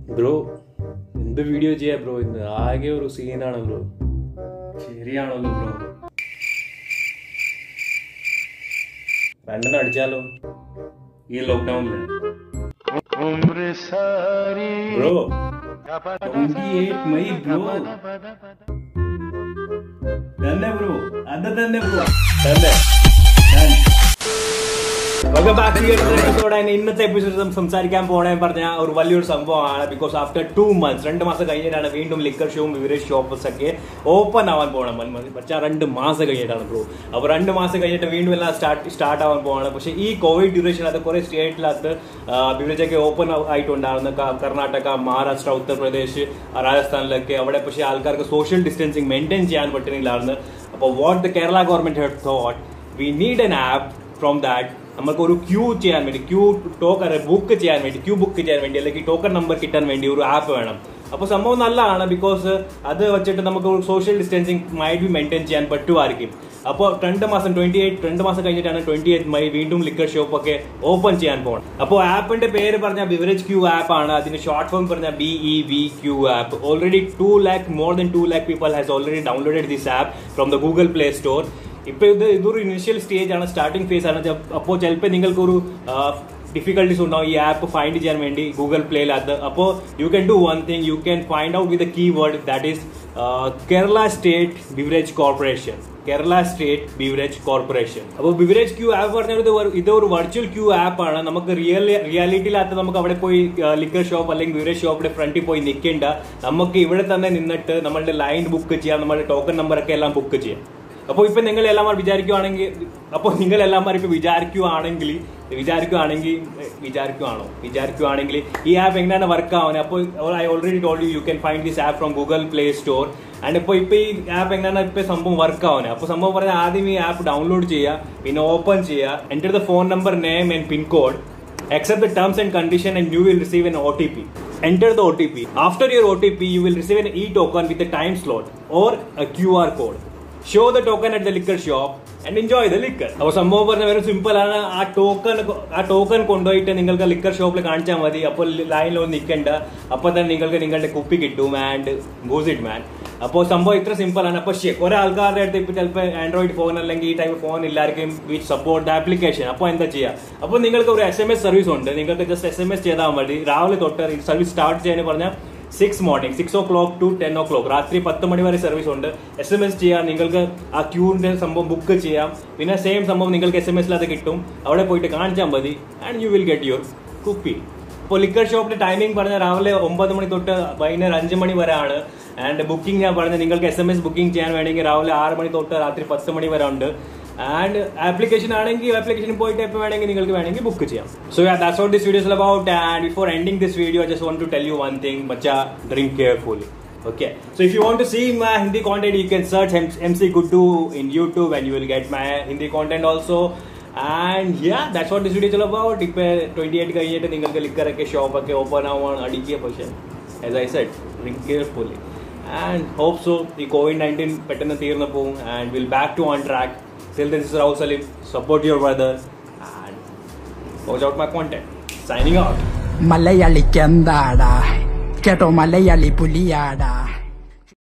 Bro എന്ത് video ചെയ്യാ bro? ഇന്ന് ആകെ ഒരു സീനാണ് ബ്രോ. ശരിയാണല്ലോ ബ്രോ. രണ്ടെണ്ണം അടിച്ചാലോ ഈ ലോക്ക്ഡൌണില്? Bro 28 May bro. തന്നെ ബ്രോ, അത് തന്നെ ബ്രോ. തന്നെ ഇന്നത്തെ എപ്പിസോഡ് സംസാരിക്കാൻ പോണേ പറഞ്ഞ ഒരു വലിയൊരു സംഭവമാണ്. ബിക്കോസ് ആഫ്റ്റർ 2 months 2 മാസം കഴിഞ്ഞിട്ടാണ് വീണ്ടും ലിക്കർ ഷോയും ബിവറേജ് ഷോപ്പ്സ് ഒക്കെ ഓപ്പൺ ആവാൻ പോകണം. പക്ഷേ 2 മാസം കഴിഞ്ഞിട്ടാണ് ബ്രോ. അപ്പോൾ 2 മാസം കഴിഞ്ഞിട്ട് വീണ്ടും എല്ലാം സ്റ്റാർട്ട് ആവാൻ പോവാണ്. പക്ഷേ ഈ കോവിഡ് ഡ്യൂറേഷൻ അത് കുറെ സ്റ്റേറ്റിനകത്ത് ബിവറേജ് ഒക്കെ ഓപ്പൺ ആയിട്ടുണ്ടാകുന്ന കർണാടക, മഹാരാഷ്ട്ര, ഉത്തർപ്രദേശ്, രാജസ്ഥാനിലൊക്കെ അവിടെ പക്ഷേ ആൾക്കാർക്ക് സോഷ്യൽ ഡിസ്റ്റൻസിങ് മെയിൻറ്റെയിൻ ചെയ്യാൻ പറ്റുന്നില്ലായിരുന്നു. അപ്പോൾ what the Kerala government had thought we need an app from that. നമുക്ക് ഒരു ക്യൂ ചെയ്യാൻ വേണ്ടി, ക്യൂ ബുക്ക് ചെയ്യാൻ വേണ്ടി അല്ലെങ്കിൽ ടോക്കൺ നമ്പർ കിട്ടാൻ വേണ്ടി ഒരു ആപ്പ് വേണം. അപ്പോൾ സംഭവം നല്ലതാണ്. ബിക്കോസ് അത് വെച്ചിട്ട് നമുക്ക് ഒരു social distancing might be maintain ചെയ്യാൻ പറ്റുമായിരിക്കും. അപ്പോൾ 2 മാസം കഴിഞ്ഞിട്ടാണ് 28 May വീണ്ടും ലിക്കർ ഷോപ്പ് ഒക്കെ ഓപ്പൺ ചെയ്യാൻ പോകണം. അപ്പോൾ ആപ്പിന്റെ പേര് പറഞ്ഞാൽ ബിവറേജ് ക്യൂ ആപ്പ് ആണ്. അതിന്റെ ഷോർട്ട് ഫോം പറഞ്ഞാൽ BEVQ app. Already 2 lakh more than 2 lakh people has already downloaded this app from the Google Play Store. ഇപ്പോൾ ഇതൊരു ഇനിഷ്യൽ സ്റ്റേജ് ആണ്, സ്റ്റാർട്ടിംഗ് ഫേസ് ആണ്. അപ്പോൾ ചിലപ്പോൾ നിങ്ങൾക്കൊരു ഡിഫിക്കൽട്ടീസ് ഉണ്ടാവും ഈ ആപ്പ് ഫൈൻഡ് ചെയ്യാൻ വേണ്ടി ഗൂഗിൾ പ്ലേയിലകത്ത്. അപ്പോൾ you can do one thing, you can find out with a keyword that is Kerala state beverage corporation. അപ്പോൾ ബിവറേജ് ക്യൂ ആപ്പ് പറഞ്ഞത് ഇതൊരു വെർച്വൽ ക്യൂ ആപ്പ് ആണ്. നമുക്ക് റിയാലിറ്റിയിലകത്ത് നമുക്ക് അവിടെ പോയി ലിക്കർ ഷോപ്പ് അല്ലെങ്കിൽ ബിവറേജ് ഷോപ്പിന്റെ ഫ്രണ്ടിൽ പോയി നിൽക്കേണ്ട. നമുക്ക് ഇവിടെ തന്നെ നിന്നിട്ട് നമ്മളുടെ ലൈൻ ബുക്ക് ചെയ്യാം, നമ്മളുടെ ടോക്കൺ നമ്പറൊക്കെ എല്ലാം ബുക്ക് ചെയ്യാം. അപ്പോൾ ഇപ്പൊ നിങ്ങൾ എല്ലാമാർ വിചാരിക്കുവാണെങ്കിൽ ഈ ആപ്പ് എങ്ങനെയാണ് വർക്ക് ആവുന്നത്? അപ്പോൾ I already told you can find this app from Google Play Store. And ഇപ്പോൾ ഈ ആപ്പ് എങ്ങനെയാണ് ഇപ്പോൾ സംഭവം വർക്ക് ആവുന്നത്? അപ്പോൾ സംഭവം പറഞ്ഞാൽ ആദ്യം ഈ ആപ്പ് ഡൗൺലോഡ് ചെയ്യുക, പിന്നെ ഓപ്പൺ ചെയ്യുക, enter the phone number, name and pin code, accept the terms and condition, and you will receive an OTP. Enter the OTP. After your OTP, you will receive an e-token with a time slot or a QR code. Show the token at the liquor shop and enjoy the liquor. അപ്പോൾ സംഭവം പറഞ്ഞാൽ വളരെ simple ആണ്. ആ token കൊണ്ടുപോയിട്ട് നിങ്ങൾക്ക് liquor ഷോപ്പിൽ കാണിച്ചാൽ മതി. അപ്പോൾ ലൈനിലൊന്നും നിൽക്കേണ്ട, അപ്പോൾ തന്നെ നിങ്ങൾക്ക് നിങ്ങളുടെ കുപ്പി കിട്ടും. And goes it man. അപ്പോൾ സംഭവം ഇത്ര സിമ്പിൾ ആണ്. പക്ഷേ കുറെ ആൾക്കാരുടെ അടുത്ത് ഇപ്പോൾ ചിലപ്പോൾ ആൻഡ്രോയിഡ് ഫോൺ അല്ലെങ്കിൽ ഈ ടൈപ്പ് ഫോൺ ഇല്ലായിരിക്കും വിച്ച് സപ്പോർട്ട് ദ ആപ്ലിക്കേഷൻ. അപ്പോൾ എന്താ ചെയ്യുക? അപ്പോൾ നിങ്ങൾക്ക് ഒരു SMS സർവീസ് ഉണ്ട്. നിങ്ങൾക്ക് ജസ്റ്റ് SMS ചെയ്താൽ മതി. രാവിലെ തൊട്ട് സർവീസ് സ്റ്റാർട്ട് ചെയ്യാൻ പറഞ്ഞാൽ 6 o'clock to 10 o'clock രാത്രി 10 മണി വരെ സർവീസ് ഉണ്ട്. SMS ചെയ്യാം, നിങ്ങൾക്ക് ആ ക്യൂവിന്റെ സംഭവം ബുക്ക് ചെയ്യാം. പിന്നെ സെയിം സംഭവം നിങ്ങൾക്ക് SMS അത് കിട്ടും. അവിടെ പോയിട്ട് കാണിച്ചാൽ മതി and you will get your കുപ്പി. ഇപ്പോൾ ലിക്കർ ഷോപ്പിന്റെ ടൈമിംഗ് പറഞ്ഞാൽ രാവിലെ 9 മണി തൊട്ട് വൈകുന്നേരം 5 മണി വരെ ആണ്. ആൻഡ് ബുക്കിംഗ് ഞാൻ പറഞ്ഞത് നിങ്ങൾക്ക് SMS ബുക്കിംഗ് ചെയ്യാൻ വേണമെങ്കിൽ രാവിലെ 6 മണി തൊട്ട് രാത്രി 10 മണി വരെ ഉണ്ട്. ആൻഡ് ആപ്ലിക്കേഷൻ ആണെങ്കിൽ ആപ്ലിക്കേഷൻ പോയിട്ട് എപ്പോൾ നിങ്ങൾക്ക് ബുക്ക് ചെയ്യാം. So yeah, that's what this video is all about. And before ending this video, I just want to tell you one thing. Bacha, drink carefully. Okay. So if you want to see my Hindi content, you can search MC Guddu in YouTube and you will get my Hindi content also. And yeah, that's what this video is all about. If 28 കഴിഞ്ഞിട്ട് നിങ്ങൾക്ക് liquor ഒക്കെ shop ഒക്കെ open ആവാൻ അടിക്കുക. പക്ഷേ as I said, drink carefully. And hope so the COVID-19 പെട്ടെന്ന് തീർന്നു പോകും and we'll back to on track. Till then, this is Rahul Salim. Support your brother and watch out my content. Signing out. മലയാളിക്ക് എന്താടാ കേട്ടോ, മലയാളി പുലിയാടാ.